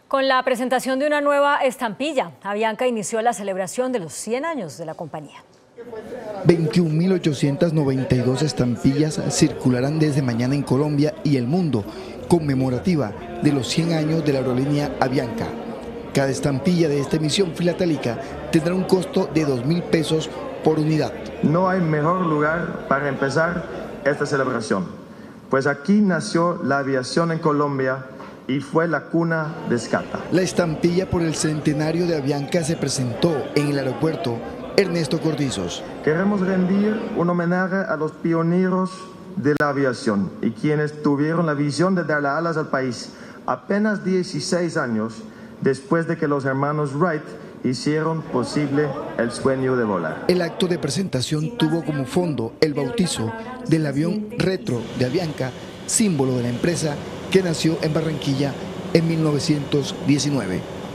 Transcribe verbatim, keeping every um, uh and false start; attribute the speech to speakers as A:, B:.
A: Con la presentación de una nueva estampilla, Avianca inició la celebración de los cien años de la compañía.
B: veintiún mil ochocientas noventa y dos estampillas circularán desde mañana en Colombia y el mundo, conmemorativa de los cien años de la aerolínea Avianca. Cada estampilla de esta emisión filatélica tendrá un costo de dos mil pesos por unidad.
C: No hay mejor lugar para empezar esta celebración, pues aquí nació la aviación en Colombia y fue la cuna de Scata.
B: La estampilla por el centenario de Avianca se presentó en el aeropuerto Ernesto Cortizos.
C: Queremos rendir un homenaje a los pioneros de la aviación y quienes tuvieron la visión de darle alas al país apenas dieciséis años después de que los hermanos Wright hicieron posible el sueño de volar.
B: El acto de presentación tuvo como fondo el bautizo del avión retro de Avianca, símbolo de la empresa que nació en Barranquilla en mil novecientos diecinueve.